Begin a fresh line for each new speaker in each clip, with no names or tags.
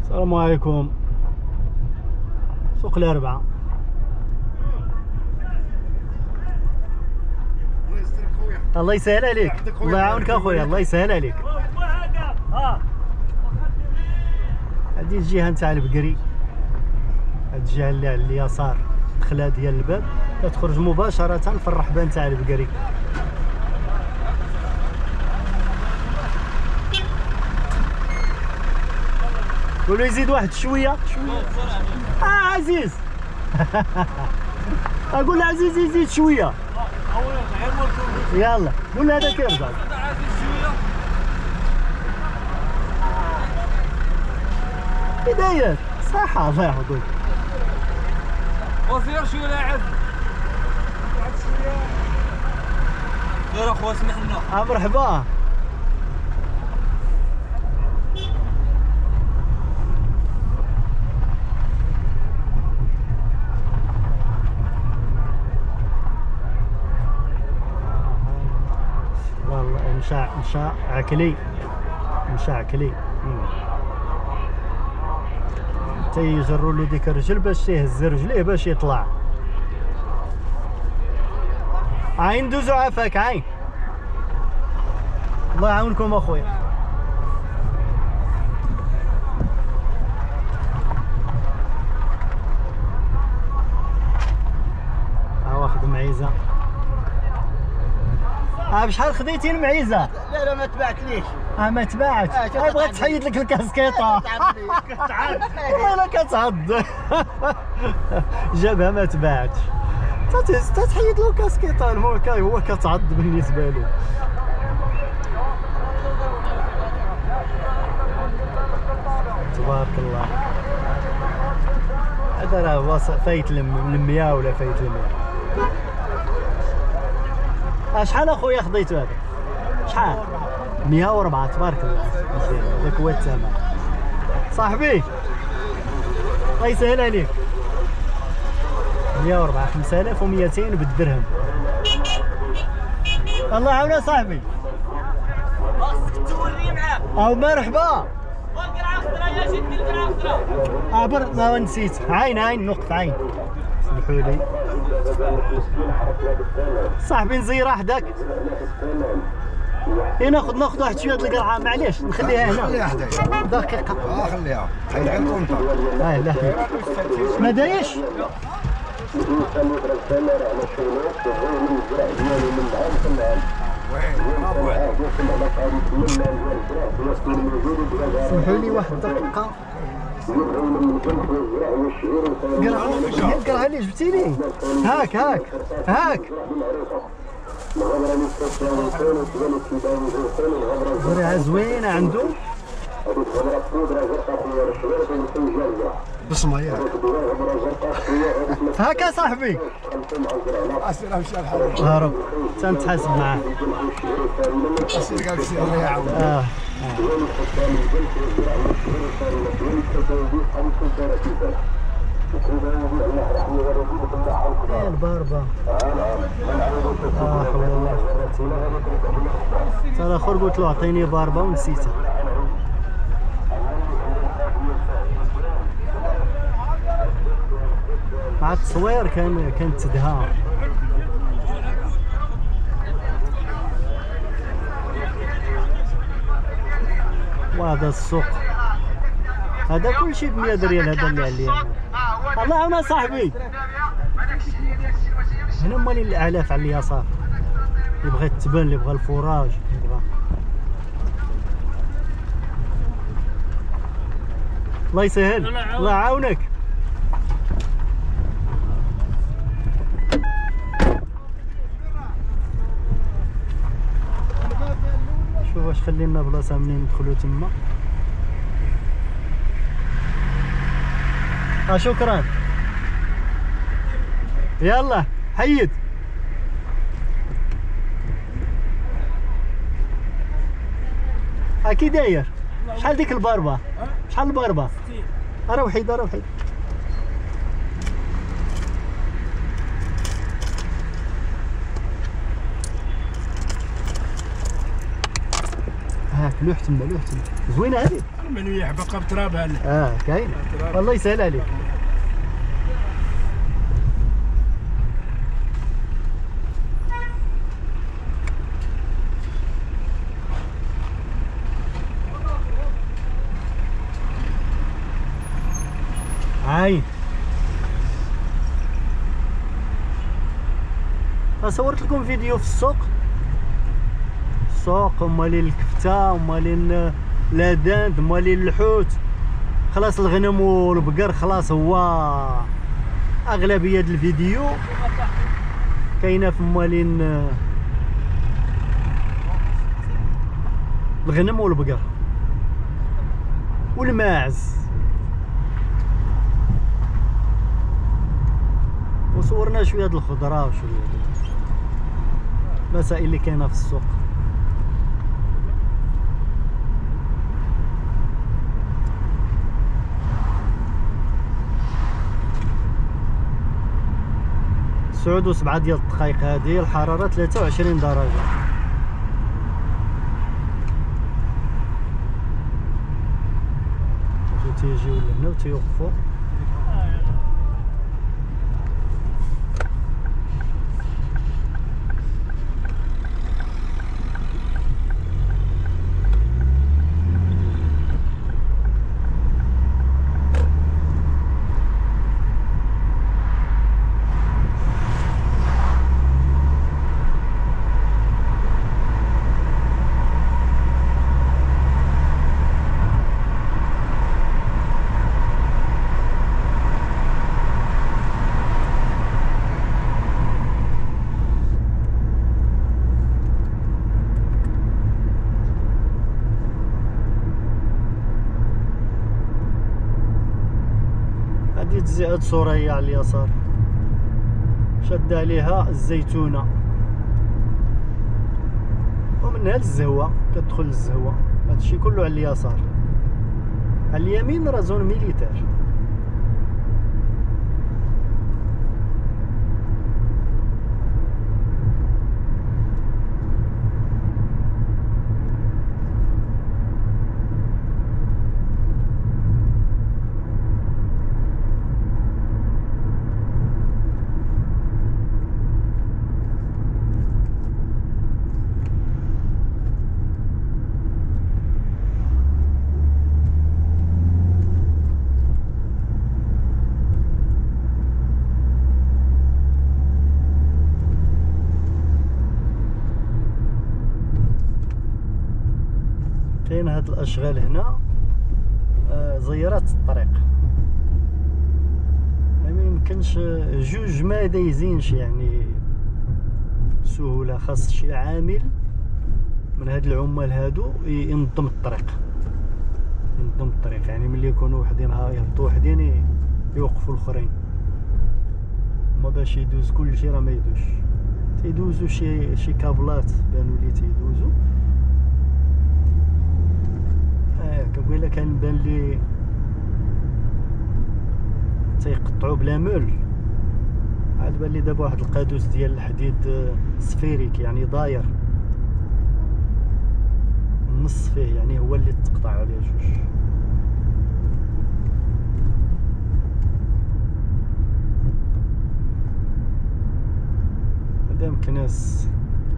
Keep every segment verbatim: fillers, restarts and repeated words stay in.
السلام عليكم. سوق الأربعة. الله يسهل عليك، الله يعاونك اخويا، الله يسهل عليك. هذه الجهه نتاع البقري، هذه الجهه اللي على اليسار الدخله ديال الباب كتخرج مباشره في الرحبه نتاع البقري. قولوا يزيد واحد شويه شويه. اه عزيز اقول عزيز يزيد شويه. يلا قول هذا كيرجع. كي داير؟ صحة الله يحفظك.
وصير شويه لاعب. دير اخويا سمح لنا.
اه مرحبا. مشاع مشاع عكلي مشاع عكلي تيجروا له ديك الرجل باش يهز رجليه باش يطلع. عين دوزو عافاك عين. الله يعاونكم اخويا. ها واخد معيزه. اه بشحال خديتي المعيزه؟
لا لا ما تباعتليش.
اه ما تباعتش. اه بغات تحيد لك الكاسكيطه.
كتعض
والله لا كتعض. جابها ما تباعتش. تتحيد له الكاسكيطه هو هو كتعض بالنسبه له. تبارك الله. هذا راه فايت المية ولا فايت المية. شحال اخويا خديتو هذا؟ شحال؟ مية وأربعة. تبارك الله. مزيان هذاك هو الثمن. صاحبي الله يسهل عليك. مية وأربعة. خمسة آلاف ومئتين بالدرهم. الله يعاون صاحبي.
خاصك توري معاه.
او مرحبا.
والقرعه خضرا يا جدي القرعه خضرا.
اه بر ما نسيت. عين عين نقط عين. سمحوا لي صاحبي نزير حداك. اي ناخذ ناخذ واحد شويه القرعه معليش نخليها هنا.
خليها حدايا
دقيقه.
اه خليها حيد على الكونطا.
اه لا ما دايش. سمحوا لي واحد الدقيقه. قرعه قرعه اللي جبتي لي. هاك هاك هاك زريعه زوينه عنده.
بصمه ياك.
هاكا صاحبي.
اسير امشي الحرب.
هرب تنتحاسب معاه.
اسير قال سير الله يعاون.
اه ايه الباربه. اه حول الله انا الاخر قلت له اعطيني باربه ونسيتها. مع التصوير كان كانت تدهى. وهذا السوق هذا كلشي ب مية ريال. هذا اللي عليا. الله يعاون صاحبي. هنا مالين الاعلاف على اليسار. اللي بغى التبن اللي بغى الفراج اللي بغى. الله يسهل. الله يعاونك. شوف واش خلي لنا بلاصه منين ندخلوا تما. اه شكرا. يلا حيد. اكيد داير. شحال ديك الباربه؟ شحال الباربه؟ راه وحيد راه وحيد. هاك لوح تما لوح تما زوينه هذه.
من يحبق بتراب هلا.
اه كاين. والله يسهل عليك. عاين. صورت لكم فيديو في السوق السوق ومالين الكفته ومالين لاداند ومالين الحوت. خلاص الغنم والبقر خلاص هو اغلبيه الفيديو كاينه في مالين الغنم والبقر والماعز. وصورنا شويه د الخضره وشويه المسائل اللي كاينه في السوق. سعود وسبعة ديال الدقائق. هذه الحراره ثلاثة وعشرين درجه. تيجيو لهنا وتيوقفوا. هاد سوريا على اليسار شد عليها الزيتونه ومنها للزهوه. كتدخل للزهوه. هادشي كله على اليسار. على اليمين راه زون ميليتير. كاين هاد الاشغال هنا آه زيارات الطريق. ما يمكنش جوج ما دايزينش يعني بسهوله. خاص شي عامل من هاد العمال هادو ينظم الطريق. ينظم الطريق يعني ملي يكونوا وحدين ها يهبطوا وحدين يوقفوا الاخرين. ما باش يدوز كلشي راه ما يدوش. تيدوزو شي شي كابلات بانوا لي تيدوزو. كنقول لك كان بان لي تيقطعوا بلا مول. عاد بان لي دابا واحد القادوس ديال الحديد سفيريك يعني داير النص فيه يعني هو اللي تقطع عليه جوج. هذا مكناس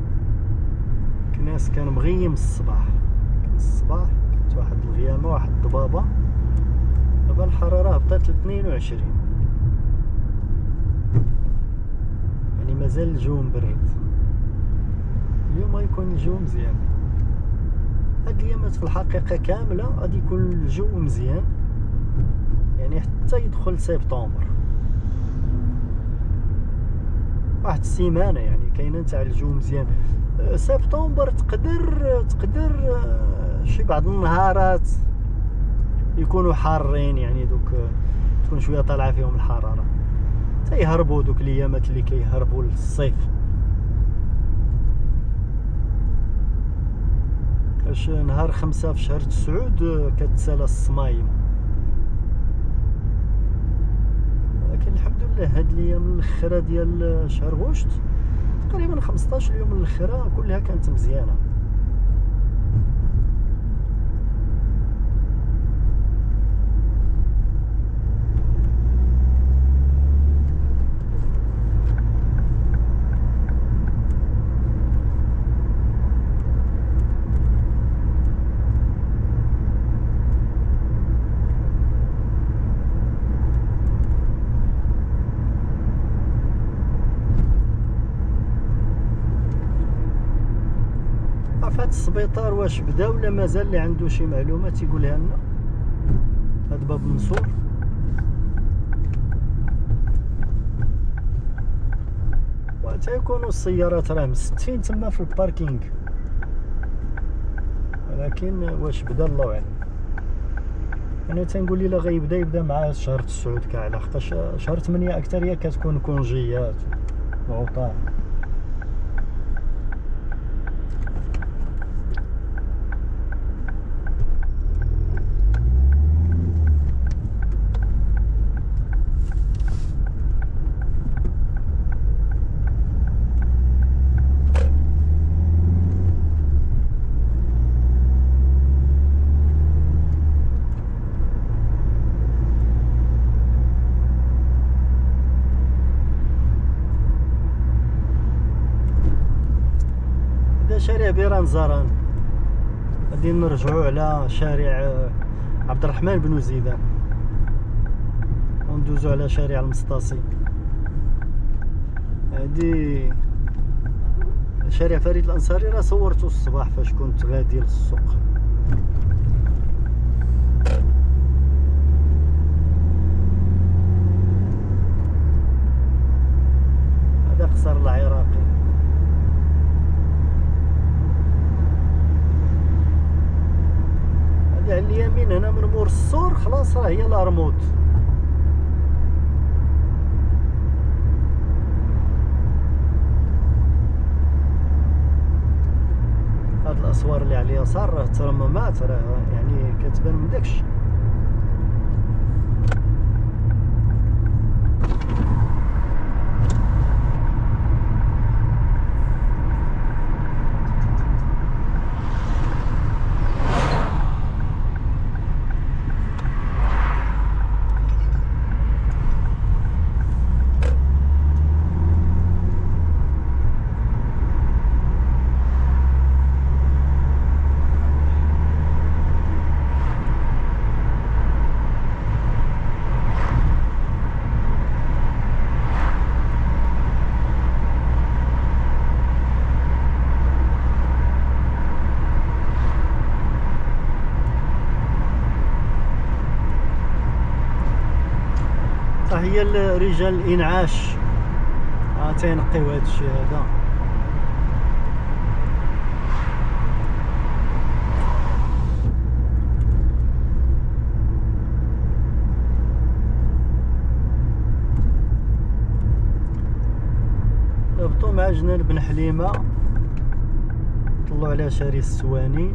كناس كان مغيم الصباح. كان الصباح واحد الغيامة واحد الضبابة. دابا الحرارة هبطات ل اثنين وعشرين يعني مازال الجو مبرد. اليوم غيكون الجو مزيان. هاد الايامات في الحقيقة كاملة غادي يكون الجو مزيان يعني حتى يدخل سبتمبر. واحد السيمانة يعني كاينة تاع الجو مزيان. سبتمبر تقدر تقدر شي بعض النهارات يكونوا حارين يعني دوك تكون شويه طالعه فيهم الحراره. تيهربوا دوك الايامات اللي كيهربوا للصيف. كاش نهار خمسة في شهر تسعود كتسالى الصمايم. لكن الحمد لله هاد الايام الاخيره ديال شهر غشت تقريبا خمسطاش اليوم الاخيره كلها كانت مزيانه. هاد السبيطار واش بدا ولا مازال؟ اللي عنده شي معلومات يقولها لنا. هاد باب منصور وتيكونوا السيارات راه مستفين تما في الباركينغ، ولكن واش بدا الله اعلم. انا تنقول الا غيبدا يبدا مع شهر تسعود كاع، لحقاش شهر ثمانية اكثريه كتكون كونجيات وعطال. شارع بيران زاران، غادي نرجعوا على شارع عبد الرحمن بن زيدان وندوزو على شارع المسطاسي. هادي شارع فريد الانصاري راه صورته الصباح فاش كنت غادي للسوق. هذا قصر العراقي. على اليمين هنا من مور السور خلاص راه هي الارمود. هاد الاسوار اللي على اليسار راه ترممات، راه يعني كتبان من داكشي. هي رجال الانعاش ها تينقيو هذا الشيء هذا. هبطوا مع جنان بن حليمه، طلعوا على شاري السواني.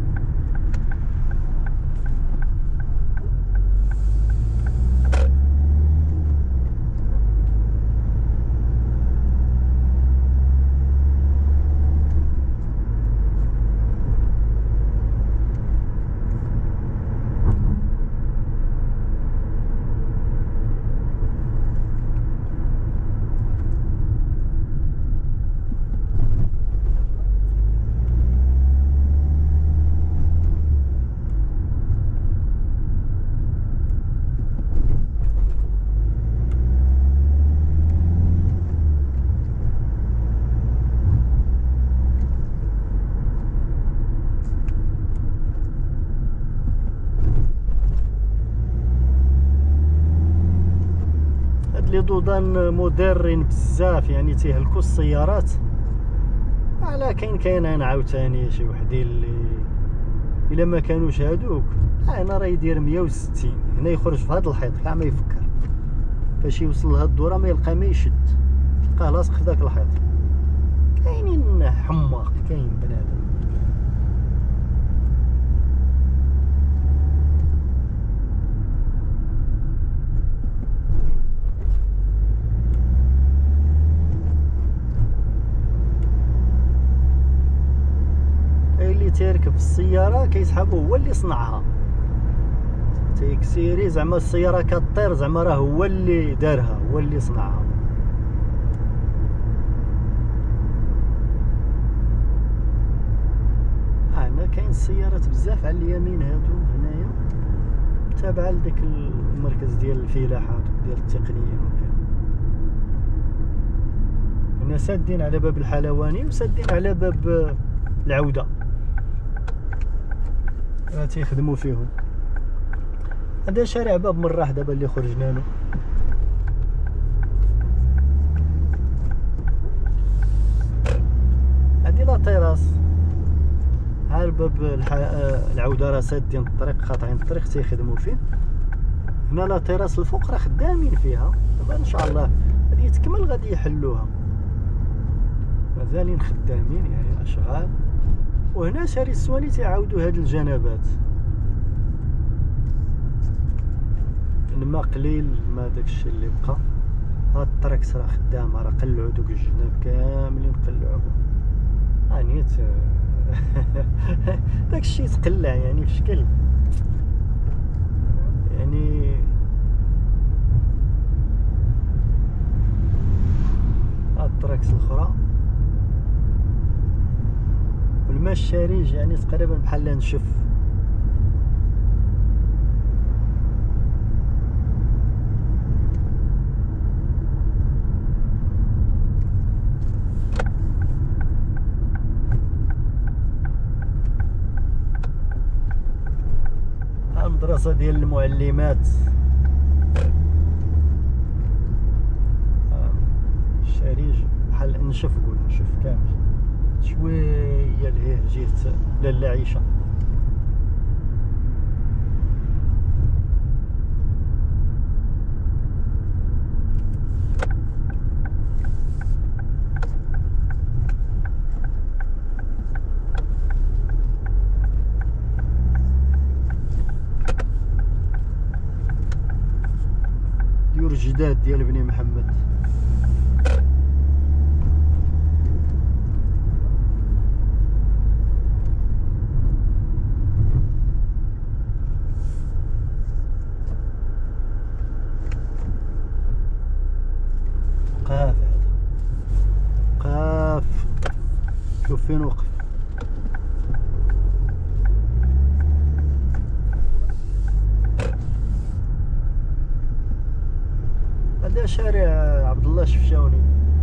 لي دودان مودرين بزاف، يعني تيهلكوا السيارات. على كاين كاين عاوتاني شي وحدين اللي الا ما كانوش هادوك، هنا راه يدير مية وستين، هنا يخرج في هذا الحيط كاع ما يفكر، فاش يوصل لهاد الدوره ما يلقى ما يشد، تلقاه لاصق في داك الحيط. كاينين حماق، كاين بنادم. تيركب السياره كيسحبو هو اللي صنعها، تيكسيري زعما السياره كطير، زعما راه هو اللي دارها، هو اللي صنعها. هنا كاين السيارات بزاف على اليمين هادو هنايا، تابعه لديك المركز ديال الفلاحه ديال التقنيين وكذا. هنا سادين على باب الحلواني وسادين على باب العوده. راه تيخدموا فيهم. هذا شارع باب مراح دابا اللي خرجنا له. هادي لا تيراس، ها الباب الح... العوده راه سادين الطريق، قاطعين الطريق تيخدموا فيه. هنا لا تيراس الفوق راه خدامين فيها، دابا ان شاء الله غادي تكمل غادي يحلوها، مازالين خدامين يعني اشغال. وهنا شاري السواني تيعاودوا هاد الجنبات، الماء قليل، ما داكشي اللي بقى. هاد الطريق راه خدامه، راه قلعوا دوك الجناب كاملين قلعوهم يعني ت... داكشي تقلع يعني في شكل يعني. هاد الطريق الاخرى والماء الشارج يعني تقريبا بحال نشف. المدرسة ديال المعلمات، الشارج بحال نشف، قول نشف كامل شويه لهيه جهة لاله عيشة. ديور جداد ديال بني محمد. قاف هذا قاف، شوف فين وقف. هذا شارع عبد الله الشفشاوني.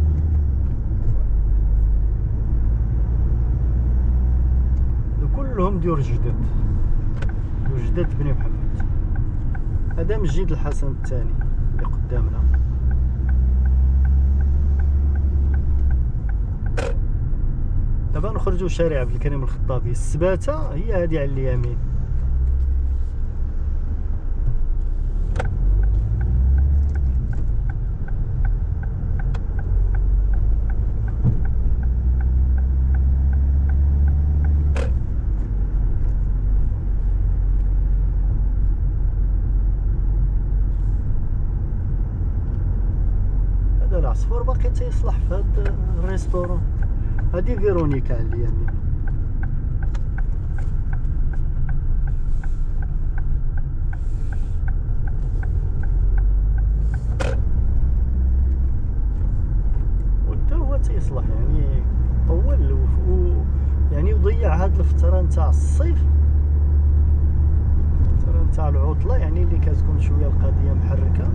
كلهم ديور جداد، ديور جداد بني محمد. هذا مسجد الحسن الثاني اللي قدامنا. دابا نخرجوا شارع عبد الكريم الخطابي. السباتة هي هذه على اليمين. هذا العصفور باقي تيصلح في هذا الريستورون. هذه فيرونيكا على اليمين. وحتى هو تيصلح يعني طول و يعني وضيع هاد الفترة نتاع الصيف، الفترة نتاع العطلة يعني اللي كتكون شوية القضية محركة.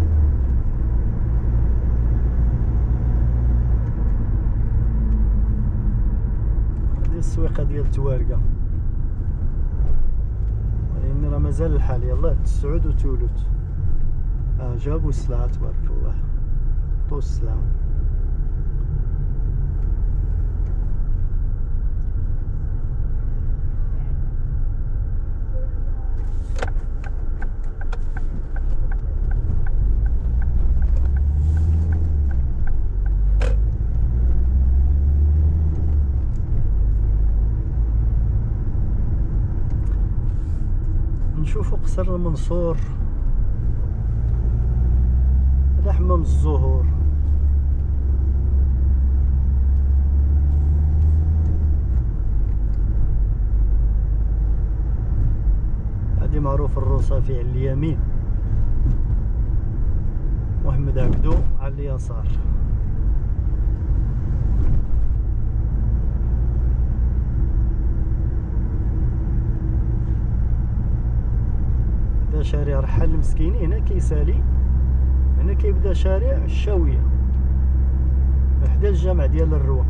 السويقه ديال توارقه، لان راه مازال الحال. يلاه تسعود وتولد. اه جابوا السلعه تبارك الله، طو السلعه. نشوفوا قصر المنصور. هذا حمام الزهور. هذه معروف الروصافي على اليمين، محمد عبدو على اليسار. شارع رحال المسكيني هنا كيسالي، هنا كيبدا شارع الشاوية حدا الجامع ديال الروى.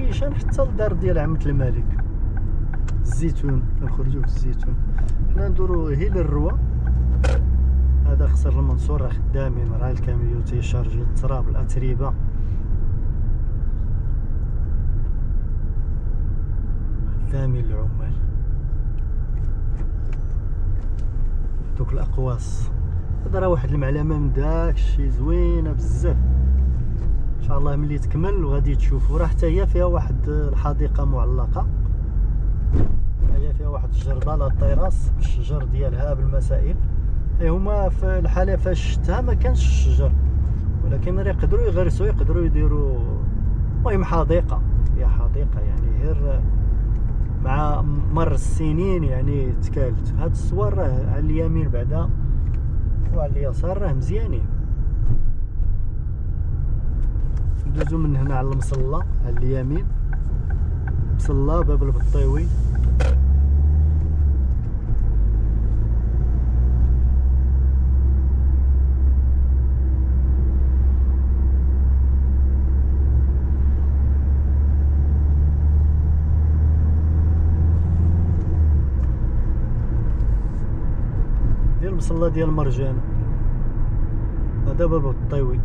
نيشان حتى للدار ديال عمة الملك الزيتون. كنخرجوا في الزيتون حنا ندورو هي للروا. هذا خسر المنصور راه خدامين، راه الكاميو تيشارجي التراب الاتربه. خدامين العمال دوك الاقواس. هذا راه واحد المعلمه من داك الشيء زوينه بزاف. ان شاء الله ملي تكمل وغادي تشوفوا. راه حتى هي فيها واحد الحديقه معلقه، هي فيها واحد الجرده لا طيراس بالشجر ديالها بالمسائل. اي هما في الحاله فاش شتها ما كانش الشجر، ولكن راه يقدروا يغرسوا، يقدروا يديروا المهم حديقه. هي حديقه يعني غير مع مر السنين يعني تكالت. هاد الصور راه على اليمين بعدا وعلى اليسار راه مزيانين. ندوزو من هنا على المصلى على اليمين، مصلى باب البطيوي. ديال المصلى ديال مرجان. هذا باب الطيوي.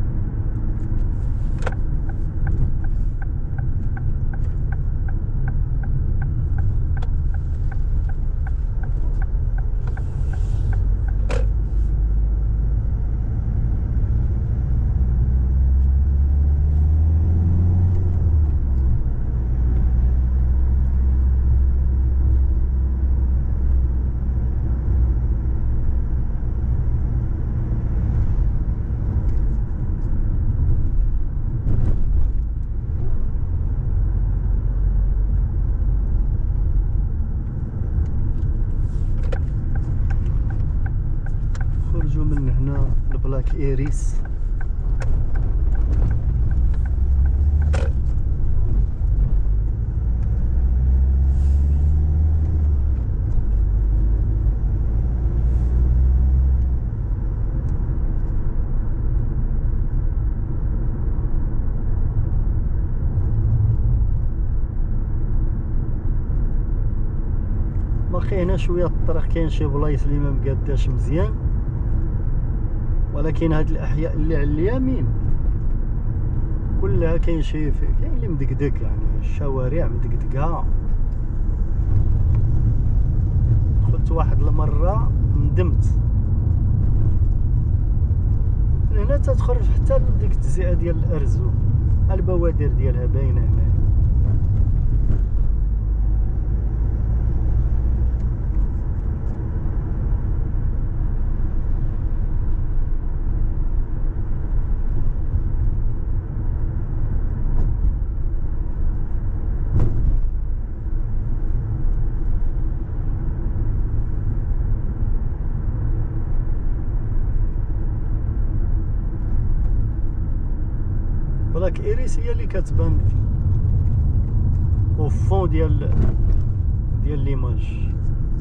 خرجوا من هنا لبلاك إيريس. باقي هنا شويه الطريق، كاين شي بلايص اللي ما مقاداش مزيان، ولكن هاد الاحياء اللي على اليمين كلها كاين شي كاين اللي مدقدق، يعني الشوارع مدقدقه. دخلت واحد المره ندمت. من هنا تتخرج حتى لديك التزيئه ديال الارزو، البوادر ديالها باينه هنا. بلاك إيريس هي اللي كتبان او فون ديال ديال ليماج.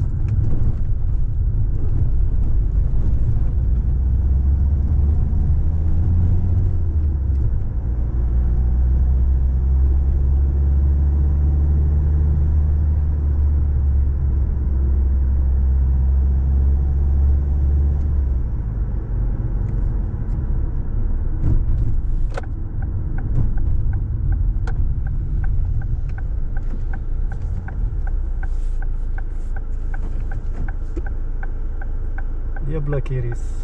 يا بلاك إيريس.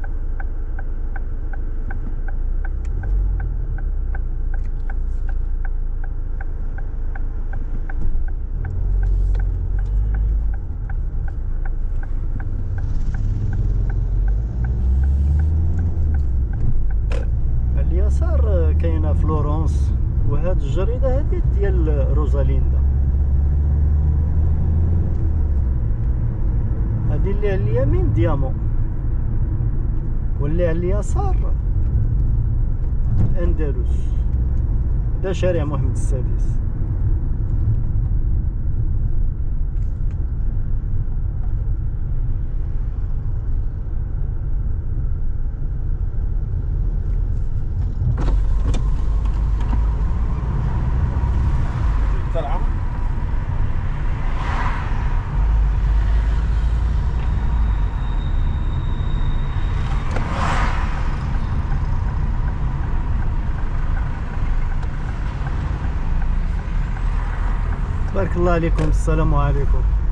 على اليسار كاينه فلورنس، وهاد الجريده هادي ديال روزاليندا. هادي اللي على اليمين ديامون، واللي على اليسار اندلس. هذا شارع محمد السادس. بارك الله عليكم. السلام عليكم.